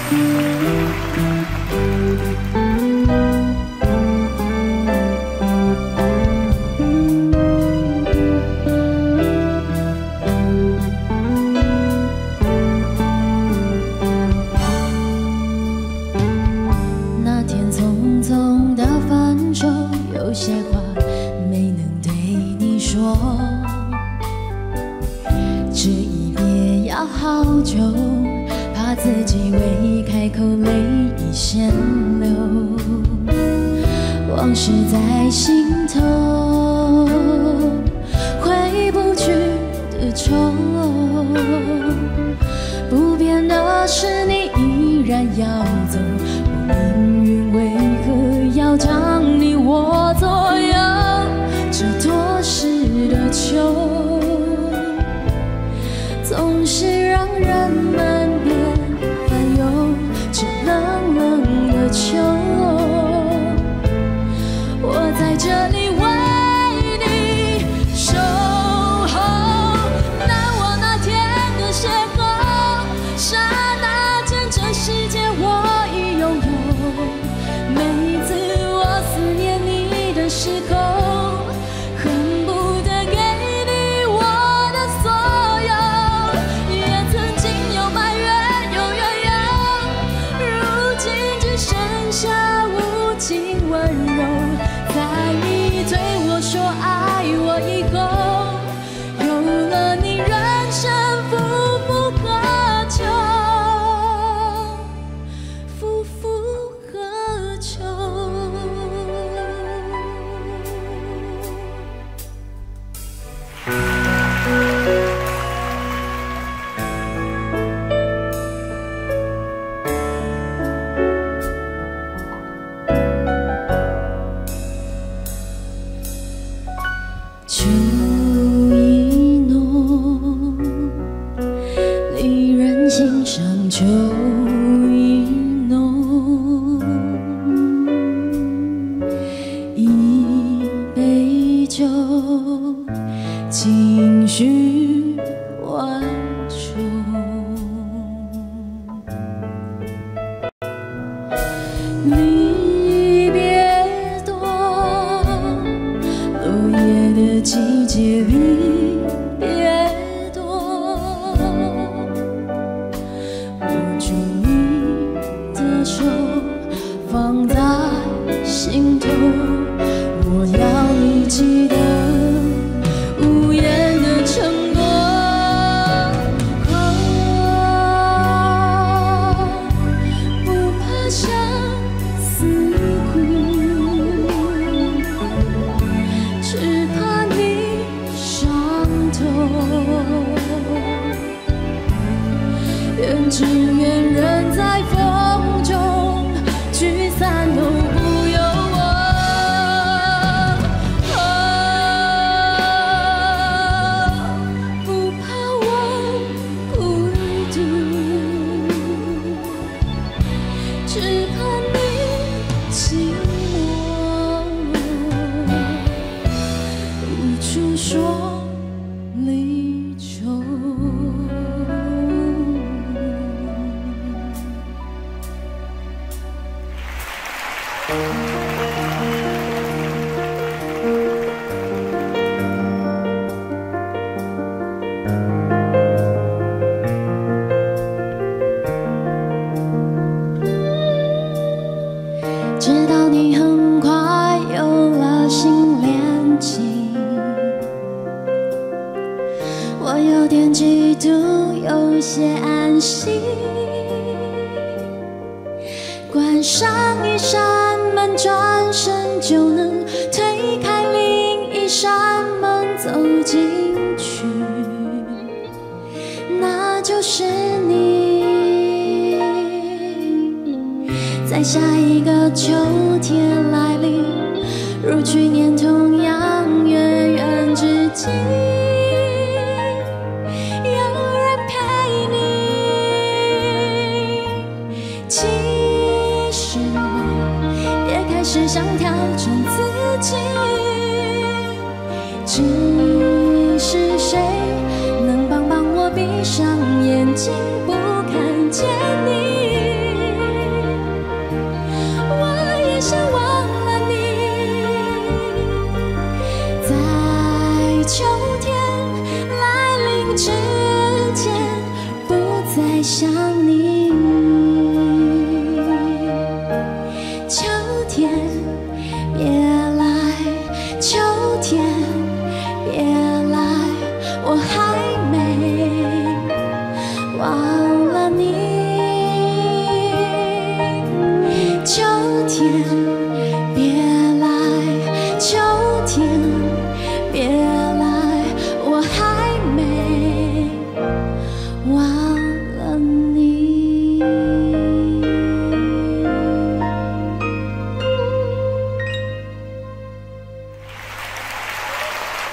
有些话没能对你说，执意别要好久，怕自己未开口泪已先流，往事在心头，回不去的愁，不变的是你依然要走，我命运为何要将你握左右？这多事的秋，总是让人们变烦忧。这冷冷的秋，我在这里为你守候。难忘那天的邂逅，刹那间这世界我已拥有。每一次我思念你的时候，恨不得给你我的所有。也曾经有埋怨有怨尤，如今只剩下无尽温柔。在你对我说爱我以后，有了你人生夫复何求，夫复何求。秋意浓，离人心上秋意浓。一杯酒，情绪万种。离别多，落叶的季节离别多，握住你的手，放在心头。我要你记得无言的承诺。不怕相思苦，只怕你伤透。愿只愿人在风中，聚散都不由我。不怕我孤独，只怕你寂寞，无处说离愁。知道你很快有了新恋情，我有点嫉妒，有些安心。关上一扇门，转身就能推开另一扇门，走进去，那就是你。在下一个秋天来临，如去年同样月圆之际，有人陪你。其实我也开始想调整自己，只是谁能帮我闭上眼睛，不看见你？ 想你。